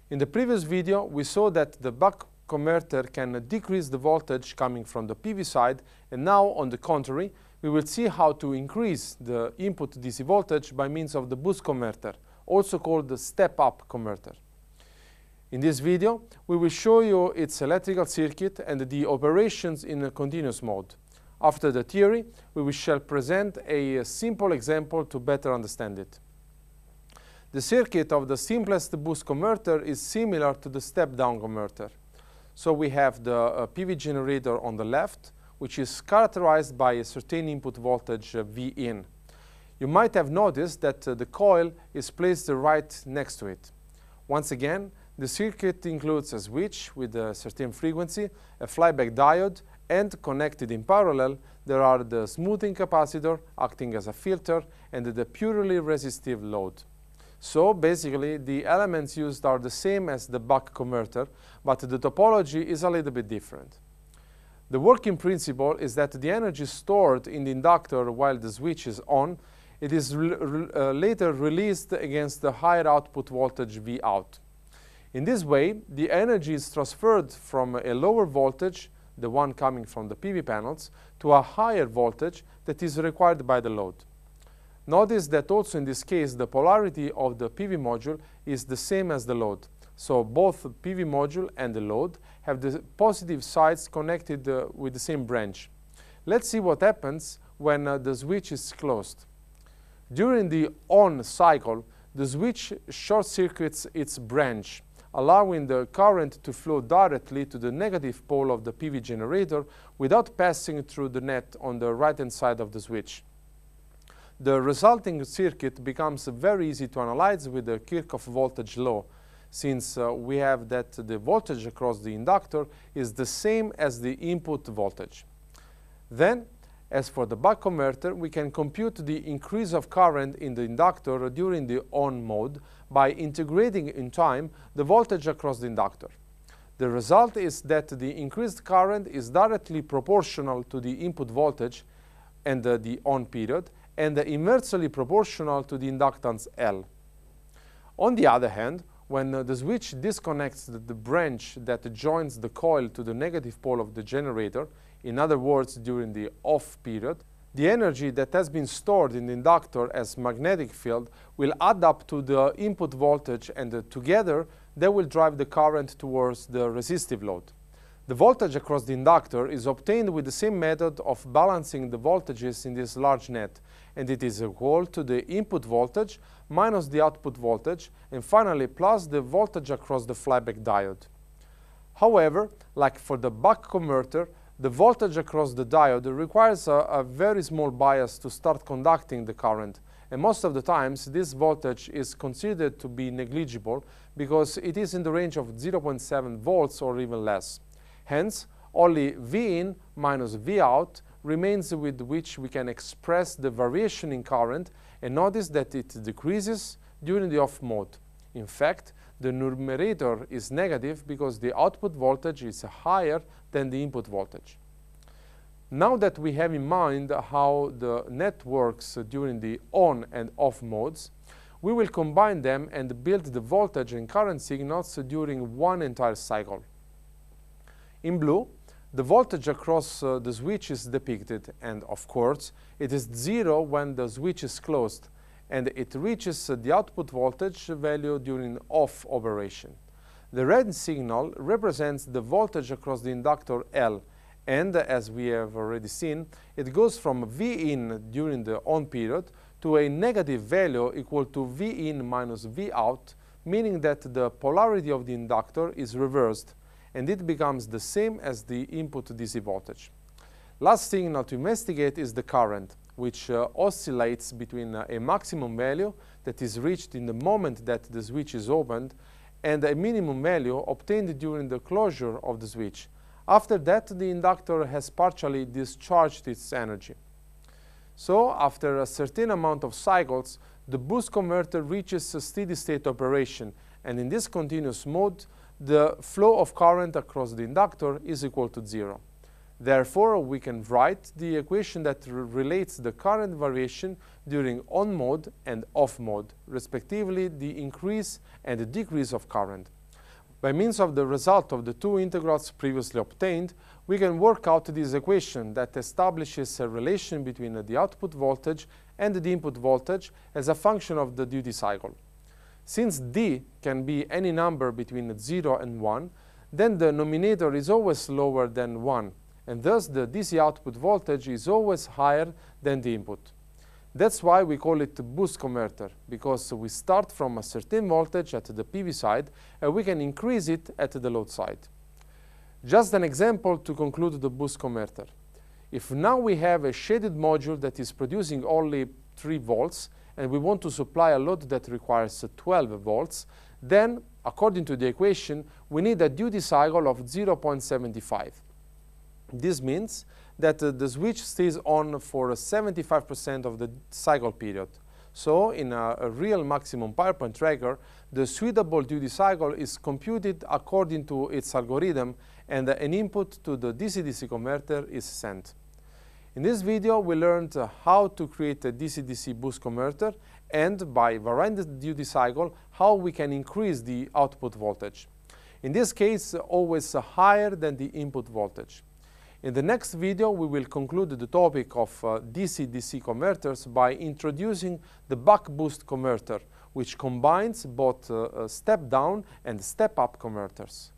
In the previous video, we saw that the buck converter can decrease the voltage coming from the PV side, and now, on the contrary, we will see how to increase the input DC voltage by means of the boost converter, also called the step-up converter. In this video, we will show you its electrical circuit and the operations in a continuous mode. After the theory, we shall present a simple example to better understand it. The circuit of the simplest boost converter is similar to the step-down converter. So we have the PV generator on the left, which is characterized by a certain input voltage Vin. You might have noticed that the coil is placed right next to it. Once again, the circuit includes a switch with a certain frequency, a flyback diode, and connected in parallel, there are the smoothing capacitor acting as a filter and the purely resistive load. So basically, the elements used are the same as the buck converter, but the topology is a little bit different. The working principle is that the energy stored in the inductor while the switch is on, it is later released against the higher output voltage Vout. In this way, the energy is transferred from a lower voltage, the one coming from the PV panels, to a higher voltage that is required by the load. Notice that also in this case, the polarity of the PV module is the same as the load. So both the PV module and the load have the positive sides connected with the same branch. Let's see what happens when the switch is closed. During the on cycle, the switch short-circuits its branch, allowing the current to flow directly to the negative pole of the PV generator without passing through the net on the right-hand side of the switch. The resulting circuit becomes very easy to analyze with the Kirchhoff voltage law, since we have that the voltage across the inductor is the same as the input voltage. Then, as for the buck converter, we can compute the increase of current in the inductor during the on mode by integrating in time the voltage across the inductor. The result is that the increased current is directly proportional to the input voltage and the on period, and inversely proportional to the inductance L. On the other hand, when the switch disconnects the branch that joins the coil to the negative pole of the generator, in other words, during the off period, the energy that has been stored in the inductor as magnetic field will add up to the input voltage, and together they will drive the current towards the resistive load. The voltage across the inductor is obtained with the same method of balancing the voltages in this large net, and it is equal to the input voltage minus the output voltage, and finally plus the voltage across the flyback diode. However, like for the buck converter, the voltage across the diode requires a very small bias to start conducting the current, and most of the times this voltage is considered to be negligible because it is in the range of 0.7 volts or even less. Hence, only Vin minus Vout remains with which we can express the variation in current, and notice that it decreases during the off mode. In fact, the numerator is negative because the output voltage is higher than the input voltage. Now that we have in mind how the net works during the on and off modes, we will combine them and build the voltage and current signals during one entire cycle. In blue, the voltage across the switch is depicted, and of course, it is 0 when the switch is closed, and it reaches the output voltage value during off operation. The red signal represents the voltage across the inductor L, and as we have already seen, it goes from Vin during the on period to a negative value equal to Vin minus Vout, meaning that the polarity of the inductor is reversed, and it becomes the same as the input DC voltage. Last signal to investigate is the current, which oscillates between a maximum value that is reached in the moment that the switch is opened and a minimum value obtained during the closure of the switch. After that, the inductor has partially discharged its energy. So, after a certain amount of cycles, the boost converter reaches a steady-state operation, and in this continuous mode, the flow of current across the inductor is equal to 0. Therefore, we can write the equation that relates the current variation during on mode and off mode, respectively the increase and the decrease of current. By means of the result of the two integrals previously obtained, we can work out this equation that establishes a relation between the output voltage and the input voltage as a function of the duty cycle. Since D can be any number between 0 and 1, then the numerator is always lower than 1, and thus the DC output voltage is always higher than the input. That's why we call it a boost converter, because we start from a certain voltage at the PV side and we can increase it at the load side. Just an example to conclude the boost converter. If now we have a shaded module that is producing only 3 volts and we want to supply a load that requires 12 volts, then, according to the equation, we need a duty cycle of 0.75. This means that the switch stays on for 75% of the cycle period. So, in a real maximum power point tracker, the suitable duty cycle is computed according to its algorithm, and an input to the DC-DC converter is sent. In this video, we learned how to create a DC-DC boost converter, and by varying the duty cycle, how we can increase the output voltage. In this case, always higher than the input voltage. In the next video, we will conclude the topic of DC-DC converters by introducing the buck boost converter, which combines both step-down and step-up converters.